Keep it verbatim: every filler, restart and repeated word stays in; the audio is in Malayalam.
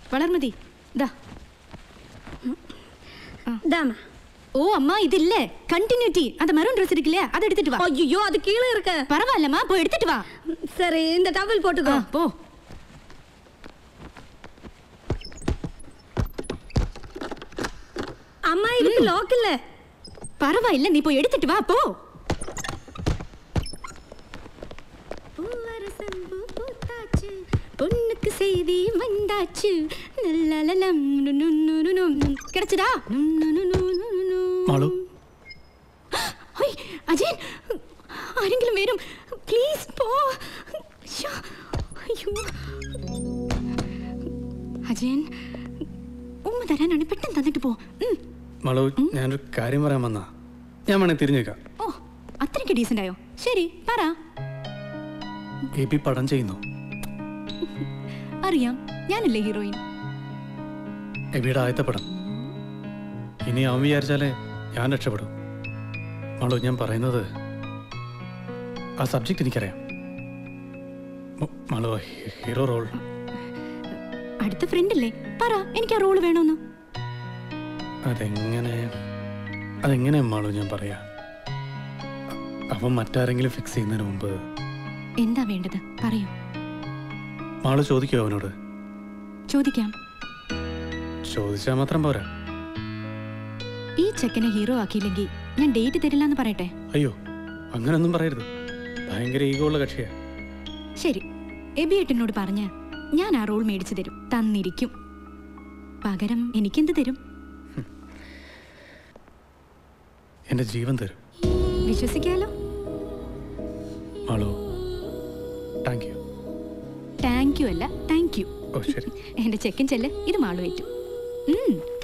വളർമതി ദാ தாமா. ஓ அம்மா இது இல்ல கண்டினியூட்டி அந்த மரூன் ட்ரெஸ் இருக்குல அத எடுத்துட்டு வா. ஐயோ அது கீழ இருக்கு. பரவாயில்லம்மா போய் எடுத்துட்டு வா. சரி இந்த டவல் போட்டுக்கோ. போ. அம்மா இதுக்கு லாக் இல்ல. பரவாயில்ல நீ போய் எடுத்துட்டு வா போ. பொண்ணுக்கு செய்தி வந்தாச்சு லலலம் நுனுனுனுனும் கிடைச்சதா മാളു ഹോയ് അജയൻ ആരെങ്കിലും വരും പ്ലീസ് പോ അയ്യോ അജയൻ ഉമ്മ തരാനാണ് പെട്ടെന്ന് തന്നിട്ട് പോ മാളു ഞാനൊരു കാര്യം പറയാൻ വന്നാ ഞാൻ വേണേ തിരിഞ്ഞേക്കാം ഓ അത്രയ്ക്ക് ഡീസന്റ് ആയോ ശരി പറ എ പി പടം ചെയ്യുന്നു അറിയാം ഞാനല്ലേ ഹീറോയിൻ എബിയുടെ ആദ്യത്തെ പടം ഇനി അവൻ വിചാരിച്ചാലേ ഞാൻ രക്ഷപ്പെടും മാളു ഞാൻ പറയുന്നത് ആ സബ്ജക്റ്റ് എനിക്കറിയാം മാളു ഹീറോ റോൾ അടുത്ത ഫ്രണ്ട് അല്ലേ പറ എനിക്ക് ആ റോൾ വേണമെന്ന് അതെങ്ങനെ അതെങ്ങനെ മാളു ഞാൻ പറയാ അവൻ മറ്റാരെങ്കിലും ഫിക്സ് ചെയ്യുന്നതിന് മുമ്പ് എന്താ വേണ്ടത് പറയൂ മാളു ചോദിക്കോ അവനോട് ചോദിക്കാം ചോദിച്ചാൽ മാത്രം പോരാ ഈ ചെക്കനെ ഹീറോ ആക്കിയില്ലെങ്കിൽ ഞാൻ ഡേറ്റ് തരില്ല എന്ന് പറയട്ടെ അയ്യോ അങ്ങനൊന്നും പറയരുത് ഭയങ്കര ഈഗോ ഉള്ള കക്ഷിയാ ശരി എബിയേട്ടനോട് പറഞ്ഞ് ഞാൻ ആ റോൾ മേടിച്ചു തരും തന്നിരിക്കും പകരം എനിക്കെന്ത് തരും എന്റെ ജീവൻ തരും വിശ്വസിക്കാലോ Malu thank you thank you അല്ല താങ്ക് യു ഓ ശരി എന്റെ ചെക്കൻ ചെല്ല് ഇത് മാളു ഏറ്റു